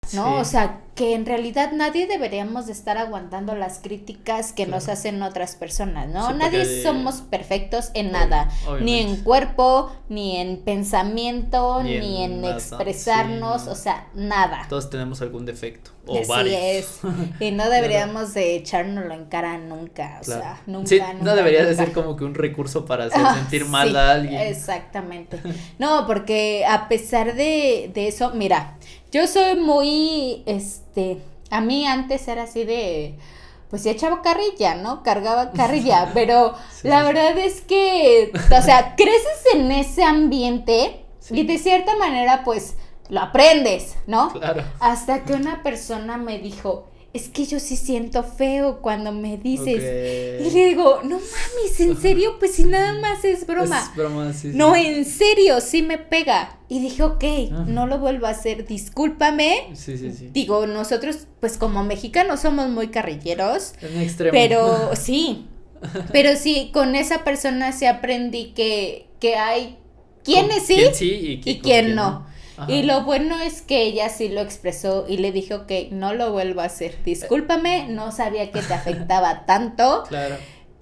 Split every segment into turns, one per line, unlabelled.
¿no?
Sí.
O sea, que en realidad nadie deberíamos de estar aguantando las críticas que nos hacen otras personas, ¿no?
Sí,
Nadie
porque
somos perfectos en nada, ni en
obviamente.
cuerpo, ni en pensamiento,
Ni
ni
en
en
nada,
expresarnos,
sí.
o sea, nada.
Todos tenemos algún defecto, o
Así
varios.
es, y no deberíamos de echárnoslo en cara nunca, o
Claro.
sea, nunca,
Sí,
nunca,
no debería de
nunca.
ser como que un recurso para hacer
Ah,
sentir mal
sí,
a alguien.
exactamente. No, porque a pesar de eso, mira, yo soy muy, a mí antes era así de, pues sí echaba carrilla, ¿no? Cargaba carrilla, pero
Sí,
la
sí, sí.
verdad es que, o sea, creces en ese ambiente
Sí.
y de cierta manera, pues, lo aprendes, ¿no?
Claro.
Hasta que una persona me dijo, es que yo sí siento feo cuando me dices.
Ok.
Y le digo, no mames, ¿en serio? Pues si nada más es broma.
Es broma, sí, sí.
No, en serio, sí me pega. Y dije, ok,
Ajá.
no lo vuelvo a hacer, discúlpame.
Sí, sí, sí.
Digo, nosotros, pues como mexicanos somos muy carrilleros,
Es un extremo.
pero sí, con esa persona sí aprendí que hay quienes sí
¿Quién sí y
y
con
quién no.
Ajá.
Y lo bueno es que ella sí lo expresó y le dije, ok, no lo vuelvo a hacer, discúlpame, no sabía que te afectaba tanto
Claro.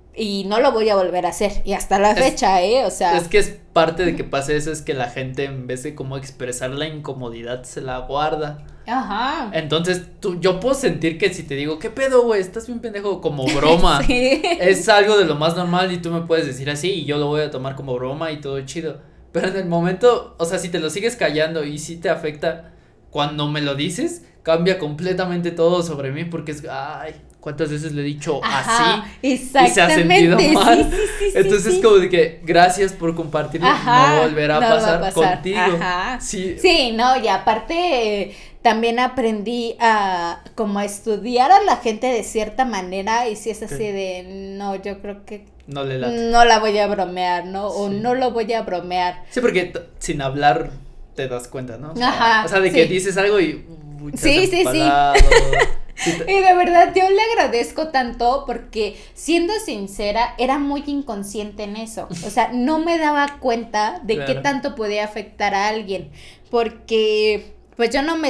y no lo voy a volver a hacer. Y hasta la fecha, o sea.
Es que es parte de que pase eso, es que la gente en vez de como expresar la incomodidad se la guarda.
Ajá.
Entonces yo puedo sentir que si te digo, ¿qué pedo, güey? Estás bien pendejo, como broma.
Sí.
Es algo de lo más normal y tú me puedes decir así y yo lo voy a tomar como broma y todo chido. Pero en el momento, o sea, si te lo sigues callando y si te afecta, cuando me lo dices, cambia completamente todo sobre mí porque es, ay, ¿cuántas veces le he dicho
Ajá,
así? Y se ha
exactamente,
sentido mal.
sí,
Entonces
sí.
como de que gracias por compartirlo,
Ajá,
no volverá a
no va
pasar contigo.
Ajá.
Sí.
Sí, no, y aparte también aprendí a como a estudiar a la gente de cierta manera y si es así
Ok.
de, no, yo creo que
No le late.
no la voy a bromear, ¿no? O
Sí.
no lo voy a bromear.
Sí, porque sin hablar te das cuenta, ¿no?
Ajá,
O sea, de
sí.
que dices algo y te
Sí,
has
sí, sí.
empalado. Sí te-
Y de verdad yo le agradezco tanto porque siendo sincera era muy inconsciente en eso, o sea, no me daba cuenta de qué
Claro.
tanto podía afectar a alguien porque pues yo no me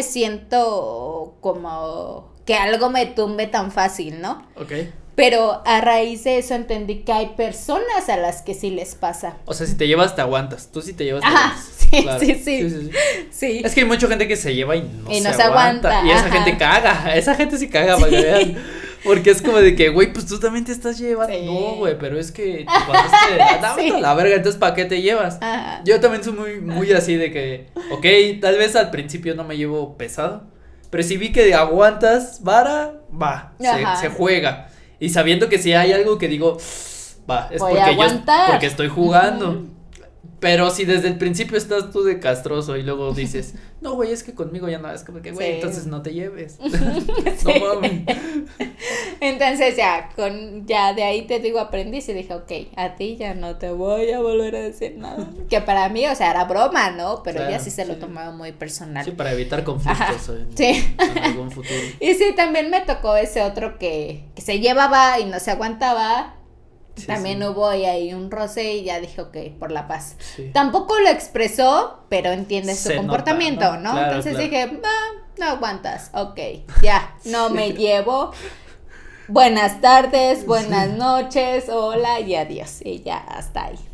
siento como que algo me tumbe tan fácil, ¿no?
Ok.
Pero a raíz de eso entendí que hay personas a las que sí les pasa.
O sea, si te llevas, te aguantas. Tú sí te llevas, te
Ajá,
aguantas.
sí,
Claro.
sí. Sí.
Es que hay mucha gente que se lleva y no,
Y
se,
no se
aguanta.
aguanta,
Y esa
ajá.
gente caga. Esa gente sí caga, para que vean. Porque es como de que, güey, pues tú también te estás llevando.
Sí.
No, güey, pero es que te pasaste. Dame
Sí.
a la verga, entonces ¿para qué te llevas?
Ajá.
Yo también soy muy así de que, ok, tal vez al principio no me llevo pesado. Pero si vi que aguantas vara, va,
Ajá.
se juega. Y sabiendo que si hay algo que digo, va, es
Voy a
porque
aguantar.
porque estoy jugando.
Ujú.
Pero si desde el principio estás tú de castroso y luego dices, no, güey, es que conmigo ya no, es como que, güey,
Sí.
entonces no te lleves.
Sí.
No mames.
Entonces ya de ahí te digo aprendí y dije, ok, a ti ya no te voy a volver a decir nada. Que para mí, o sea, era broma, ¿no? Pero
Claro,
ya sí se lo
sí.
tomaba muy personal.
Sí, para evitar conflictos
Ajá,
en,
sí.
en algún futuro.
Y sí, también me tocó ese otro que se llevaba y no se aguantaba.
Sí,
También
sí.
hubo ahí un roce y ya dije, ok, por la paz.
Sí.
Tampoco lo expresó, pero entiendes su
Se
comportamiento,
nota,
¿no?
Claro,
Entonces
claro.
dije, no aguantas, ok, ya, no me llevo. Buenas tardes, buenas noches, hola y adiós. Y ya, hasta ahí.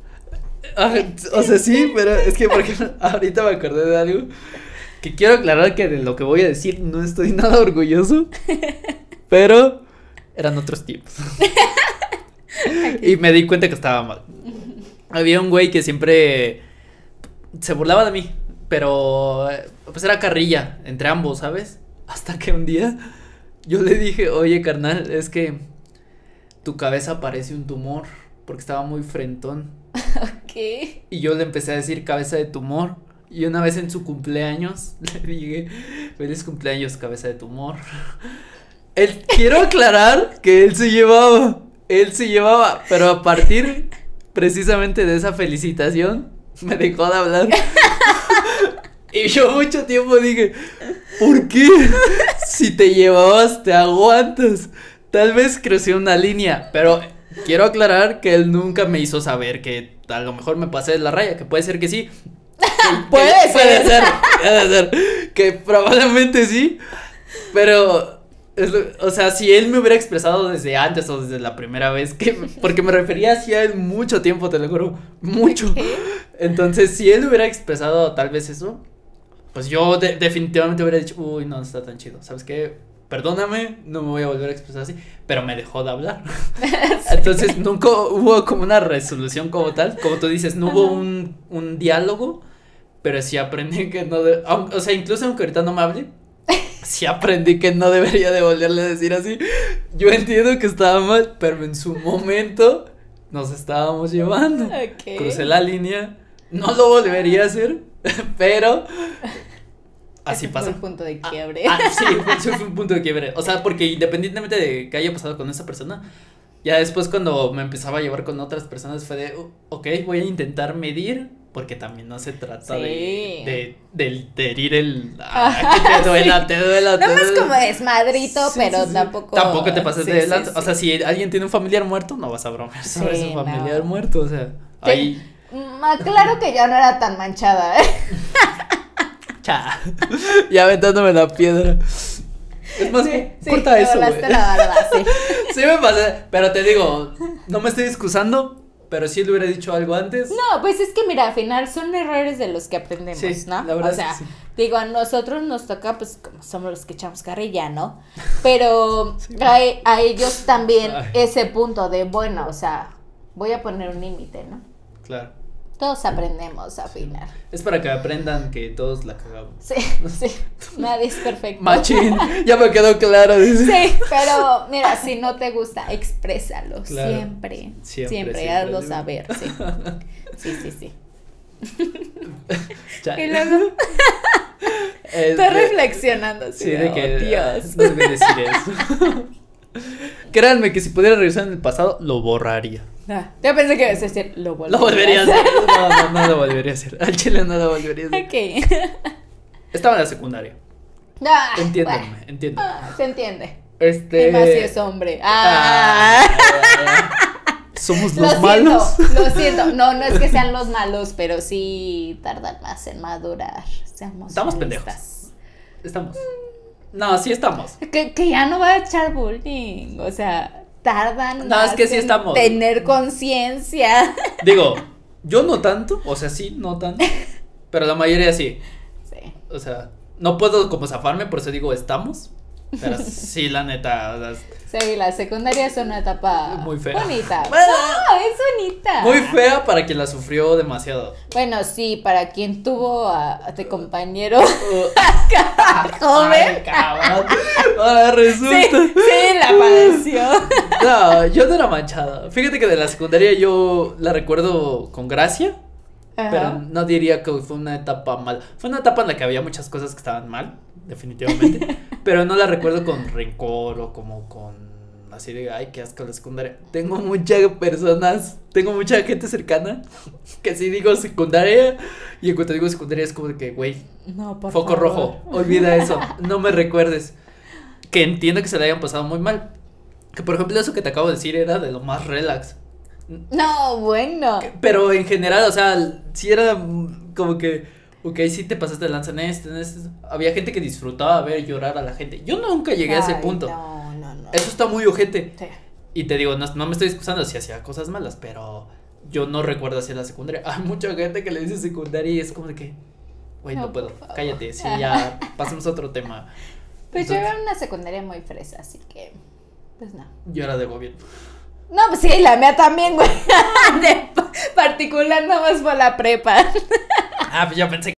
O sea, sí, pero es que porque ahorita me acordé de algo que quiero aclarar que de lo que voy a decir no estoy nada orgulloso, pero eran otros tiempos. Y me di cuenta que estaba mal. Había un güey que siempre se burlaba de mí, pero pues era carrilla entre ambos, ¿sabes? Hasta que un día yo le dije, oye, carnal, es que tu cabeza parece un tumor, porque estaba muy frentón.
¿Qué?
Y yo le empecé a decir cabeza de tumor. Y una vez en su cumpleaños le dije, feliz cumpleaños, cabeza de tumor. Quiero aclarar que él se llevaba, pero a partir precisamente de esa felicitación me dejó de hablar. Y yo mucho tiempo dije, ¿por qué? Si te llevabas te aguantas. Tal vez creció una línea, pero quiero aclarar que él nunca me hizo saber que a lo mejor me pasé de la raya, que puede ser que sí.
Puede ser.
Puede ser. que probablemente sí, pero, o sea, si él me hubiera expresado desde antes o desde la primera vez, porque me refería hacía él mucho tiempo, te lo juro, mucho. Entonces, si él hubiera expresado tal vez eso, pues yo definitivamente hubiera dicho, uy, no está tan chido, ¿sabes qué? Perdóname, no me voy a volver a expresar así, pero me dejó de hablar. Entonces nunca hubo como una resolución como tal, como tú dices, no hubo un diálogo, pero sí aprendí que no, o sea, incluso aunque ahorita no me hable, sí aprendí que no debería de volverle a decir así. Yo entiendo que estaba mal, pero en su momento nos estábamos llevando.
Okay.
Crucé la línea, no lo volvería a hacer, pero... Así
ese
pasa.
fue un punto de quiebre.
Sí, fue un punto de quiebre. O sea, porque independientemente de que haya pasado con esa persona, ya después cuando me empezaba a llevar con otras personas fue de, ok, voy a intentar medir, porque también no se trata de herir el... que te duela.
No es como desmadrito, pero tampoco...
Tampoco te pases de lanza. O sea, si alguien tiene un familiar muerto, no vas a bromear sobre su familiar muerto, o sea, ahí...
Claro que ya no era tan manchada,
Ya aventándome la piedra. Es más, corta eso, güey.
La barba, sí.
Sí me pasé, pero te digo, no me estoy excusando, pero sí le hubiera dicho algo antes.
No, pues es que mira, al final son errores de los que aprendemos, sí, ¿no?
La verdad,
o sea,
sí.
Digo, a nosotros nos toca, pues, como somos los que echamos carrilla, ¿no? Pero sí, a ellos también ese punto de, bueno, o sea, voy a poner un límite, ¿no?
Claro.
Todos aprendemos a afinar.
Es para que aprendan que todos la cagamos.
Sí, sí. Nadie es perfecto.
Machín, ya me quedó claro. Dice.
Sí, pero mira, si no te gusta, exprésalo. Claro. Siempre, hazlo saber. Sí. Y luego estoy reflexionando.
Sí, de que
Dios.
No debe decir eso. Créanme que si pudiera regresar en el pasado, lo borraría.
Yo pensé que ibas a decir, lo
volvería a hacer. No lo volvería a hacer. Al chile no lo volvería a hacer.
Ok.
Estaba en la secundaria. Entiéndanme.
Se entiende.
Y
más si es hombre.
Somos los malos.
Lo siento. No es que sean los malos, pero sí tardan más en madurar.
Estamos pendejos. Estamos. No, sí estamos.
Que ya no va a echar bullying. O sea, tardan
más es que sí estamos.
Tener conciencia.
Digo, yo no tanto, o sea, sí, no tanto. Pero la mayoría sí.
Sí.
O sea, no puedo como zafarme, por eso digo estamos. Pero sí, la neta.
Sí, la secundaria es una etapa
muy fea.
Bonita. No, es bonita.
Muy fea para quien la sufrió demasiado.
Bueno, sí, para quien tuvo a tu compañero joven.
Ahora resulta.
Sí, la padeció.
No, yo no era manchada. Fíjate que de la secundaria yo la recuerdo con gracia. Ajá. Pero no diría que fue una etapa mala. Fue una etapa en la que había muchas cosas que estaban mal, definitivamente. Pero no la recuerdo con rencor o como con así de, ay, qué asco la secundaria. Tengo mucha gente cercana que si digo secundaria, y cuando digo secundaria es como de que, güey,
no,
foco rojo, olvida eso, no me recuerdes. Que entiendo que se le hayan pasado muy mal. Que por ejemplo eso que te acabo de decir era de lo más relax.
No, bueno.
Pero en general, o sea, sí era como que, ok, sí te pasaste de lanza en esto. Había gente que disfrutaba ver llorar a la gente. Yo nunca llegué a ese punto.
No.
Eso está muy ojete.
Sí.
Y te digo, no me estoy excusando si hacía cosas malas, pero yo no recuerdo hacia la secundaria. Hay mucha gente que le dice secundaria y es como de que, güey, no puedo, cállate, sí, ya pasemos a otro tema.
Pues yo era una secundaria muy fresa, así que, pues no.
Yo era de gobierno.
No, pues sí, la mía también, güey. De particular, nada más fue la prepa.
Pues yo pensé que